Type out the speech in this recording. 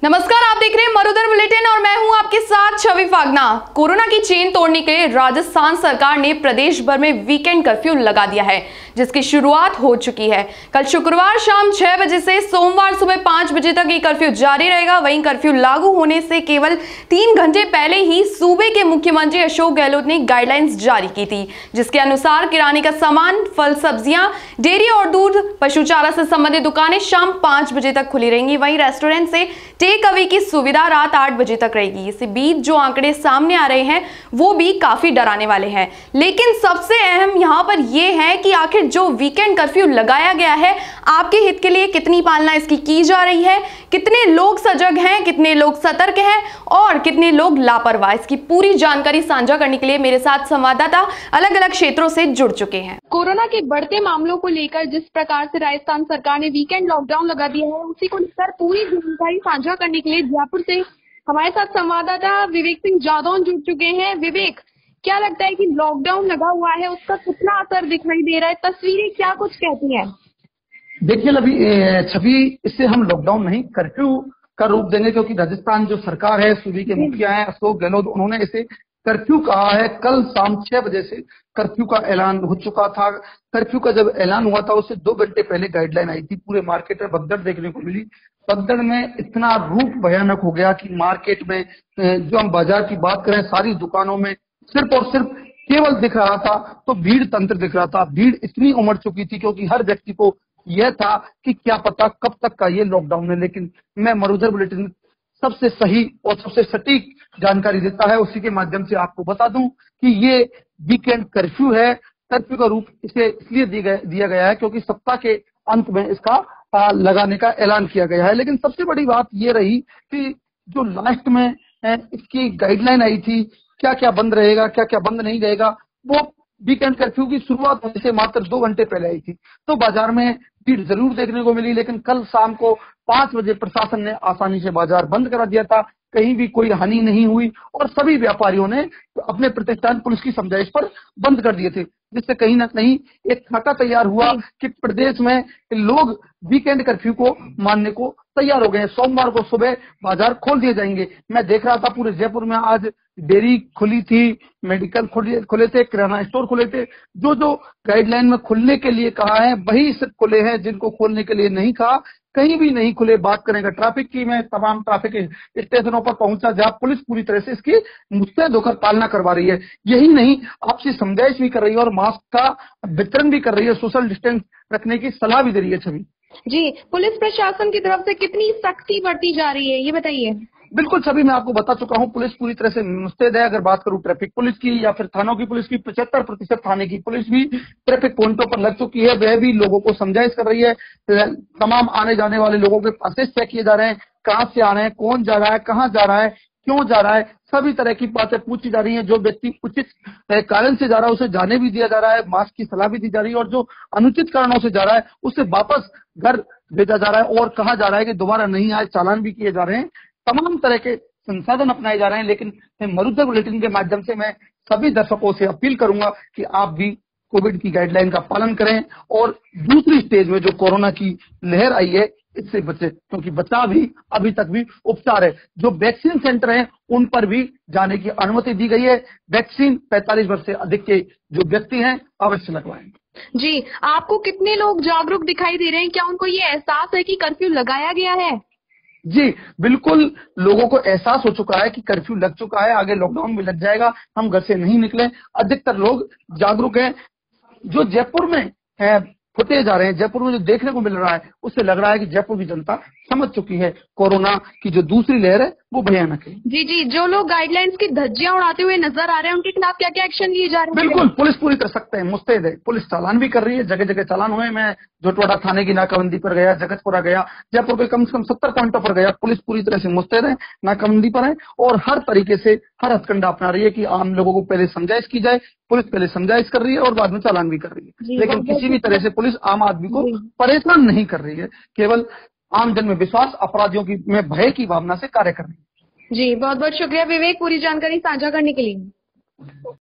नमस्कार, आप देख रहे हैं मरुधर बुलेटिन और मैं हूं आपके साथ छवि फागना। कोरोना की चेन तोड़ने के लिए राजस्थान सरकार ने प्रदेश भर में वीकेंड कर्फ्यू लगा दिया है, जिसकी शुरुआत हो चुकी है। कल शुक्रवार शाम 6 बजे से सोमवार सुबह 5 बजे तक ये कर्फ्यू जारी रहेगा। वहीं कर्फ्यू लागू होने से केवल 3 घंटे पहले ही सूबे के मुख्यमंत्री अशोक गहलोत ने गाइडलाइंस जारी की थी, जिसके अनुसार किराने का सामान, फल सब्जियां, डेयरी और दूध, पशु चारा से संबंधित दुकानें शाम 5 बजे तक खुली रहेंगी। वहीं रेस्टोरेंट से टेक अवे की सुविधा रात 8 बजे तक रहेगी। इसी बीच जो आंकड़े सामने आ रहे हैं वो भी काफी डराने वाले हैं, लेकिन सबसे अहम यहां पर यह है कि आखिर जो वीकेंड कर्फ्यू लगाया गया है, आपके हित के लिए कितनी पालना इसकी की जा रही है, कितने लोग सजग हैं, कितने लोग सतर्क हैं और कितने लोग लापरवाह। इसकी पूरी जानकारी साझा करने के लिए मेरे साथ संवाददाता अलग अलग क्षेत्रों से जुड़ चुके हैं। कोरोना के बढ़ते मामलों को लेकर जिस प्रकार से राजस्थान सरकार ने वीकेंड लॉकडाउन लगा दिया है, उसी को लेकर पूरी जानकारी साझा करने के लिए जयपुर से हमारे साथ संवाददाता विवेक सिंह जादौन जुड़ चुके हैं। विवेक, क्या लगता है कि लॉकडाउन लगा हुआ है, उसका कितना असर दिखाई दे रहा है? तस्वीरें क्या कुछ कहती हैं? देखिए अभी छवि, इससे हम लॉकडाउन नहीं कर्फ्यू का रूप देंगे, क्योंकि राजस्थान जो सरकार है, सूबे के मुखिया हैं अशोक गहलोत, उन्होंने इसे कर्फ्यू कहा है। कल शाम 6 बजे से कर्फ्यू का ऐलान हो चुका था। कर्फ्यू का जब ऐलान हुआ था उससे 2 घंटे पहले गाइडलाइन आई थी। पूरे मार्केट में भगदड़ देखने को मिली। भगदड़ में इतना रूप भयानक हो गया कि मार्केट में, जो हम बाजार की बात करें, सारी दुकानों में सिर्फ और सिर्फ केवल दिख रहा था तो भीड़ तंत्र दिख रहा था। भीड़ इतनी उमड़ चुकी थी क्योंकि हर व्यक्ति को यह था कि क्या पता कब तक का ये लॉकडाउन है। लेकिन मैं मरुधर बुलेटिन सबसे सही और सबसे सटीक जानकारी देता है, उसी के माध्यम से आपको बता दूं कि ये वीकेंड कर्फ्यू है। कर्फ्यू का रूप इसे इसलिए दिया गया है क्योंकि सप्ताह के अंत में इसका लगाने का ऐलान किया गया है। लेकिन सबसे बड़ी बात ये रही कि जो लास्ट में इसकी गाइडलाइन आई थी, क्या क्या बंद रहेगा, क्या क्या बंद नहीं रहेगा, वो वीकेंड कर्फ्यू की शुरुआत होने से मात्र 2 घंटे पहले आई थी। तो बाजार में भीड़ जरूर देखने को मिली, लेकिन कल शाम को 5 बजे प्रशासन ने आसानी से बाजार बंद करा दिया था। कहीं भी कोई हानि नहीं हुई और सभी व्यापारियों ने अपने प्रतिष्ठान पुलिस की समझाइश पर बंद कर दिए थे, जिससे कहीं ना कहीं एक खाका तैयार हुआ कि प्रदेश में लोग वीकेंड कर्फ्यू को मानने को तैयार हो गए हैं। सोमवार को सुबह बाजार खोल दिए जाएंगे। मैं देख रहा था पूरे जयपुर में आज डेयरी खुली थी, मेडिकल खुले थे, किराना स्टोर खुले थे। जो जो गाइडलाइन में खुलने के लिए कहा है वही सिर्फ खुले हैं, जिनको खोलने के लिए नहीं कहा कहीं भी नहीं खुले। बात करेंगे ट्रैफिक की, मैं तमाम ट्रैफिक स्टेशनों पर पहुंचा जहां पुलिस पूरी तरह से इसकी मुस्तैद होकर पालना करवा रही है। यही नहीं, आपसी समझाइश भी कर रही है और मास्क का वितरण भी कर रही है, सोशल डिस्टेंस रखने की सलाह भी दे रही है। छवि जी, पुलिस प्रशासन की तरफ से कितनी सख्ती बरती जा रही है, ये बताइए। बिल्कुल छवि, मैं आपको बता चुका हूं, पुलिस पूरी तरह से मुस्तैद है। अगर बात करूं ट्रैफिक पुलिस की या फिर थानों की पुलिस की, 75% थाने की पुलिस भी ट्रैफिक पॉइंटों पर लग चुकी है। वह भी लोगों को समझाइश कर रही है। तमाम आने जाने वाले लोगों के पासेस चेक किए जा रहे हैं, कहां से आ रहे हैं, कौन जा रहा है, कहां जा रहा है, क्यों जा रहा है, सभी तरह की बातें पूछी जा रही हैं। जो व्यक्ति उचित कारण से जा रहा है उसे जाने भी दिया जा रहा है, मास्क की सलाह भी दी जा रही है, और जो अनुचित कारणों से जा रहा है उसे वापस घर भेजा जा रहा है। और कहा जा रहा है कि दोबारा नहीं आए, चालान भी किए जा रहे हैं। तमाम तरह के संसाधन अपनाए जा रहे हैं। लेकिन मरुधर बुलेटिन के माध्यम से मैं सभी दर्शकों से अपील करूंगा कि आप भी कोविड की गाइडलाइन का पालन करें और दूसरी स्टेज में जो कोरोना की लहर आई है इससे बचे, क्योंकि बचाव भी अभी तक भी उपचार है। जो वैक्सीन सेंटर हैं उन पर भी जाने की अनुमति दी गई है। वैक्सीन 45 वर्ष से अधिक के जो व्यक्ति हैं अवश्य लगवाएं। जी, आपको कितने लोग जागरूक दिखाई दे रहे हैं? क्या उनको ये एहसास है कि कर्फ्यू लगाया गया है? जी बिल्कुल, लोगों को एहसास हो चुका है कि कर्फ्यू लग चुका है, आगे लॉकडाउन भी लग जाएगा, हम घर से नहीं निकले। अधिकतर लोग जागरूक हैं। जो जयपुर में है फुटेज आ रहे हैं, जयपुर में जो देखने को मिल रहा है, उससे लग रहा है कि जयपुर की जनता समझ चुकी है कोरोना की जो दूसरी लहर है वो भयानक है। जी, जो लोग गाइडलाइंस की धज्जियां उड़ाते हुए नजर आ रहे हैं उनके खिलाफ क्या क्या एक्शन लिए जा रहे हैं? बिल्कुल, पुलिस पूरी तरह सख्त है, मुस्तैद है। पुलिस चालान भी कर रही है, जगह जगह चालान हुए। मैं जोटवाड़ा थाने की नाकाबंदी पर गया, जगतपुरा गया, जयपुर के कम से कम 70 पॉइंटों पर गया। पुलिस पूरी तरह से मुस्तैद है, नाकाबंदी पर है और हर तरीके से हर हथकंडा अपना रही है कि आम लोगों को पहले समझाइश की जाए। पुलिस पहले समझाइश कर रही है और बाद में चालान भी कर रही है। लेकिन किसी भी तरह से पुलिस आम आदमी को परेशान नहीं कर रही है, केवल आम जन में विश्वास, अपराधियों की में भय की भावना से कार्य कर रही है। जी, बहुत बहुत शुक्रिया विवेक, पूरी जानकारी साझा करने के लिए।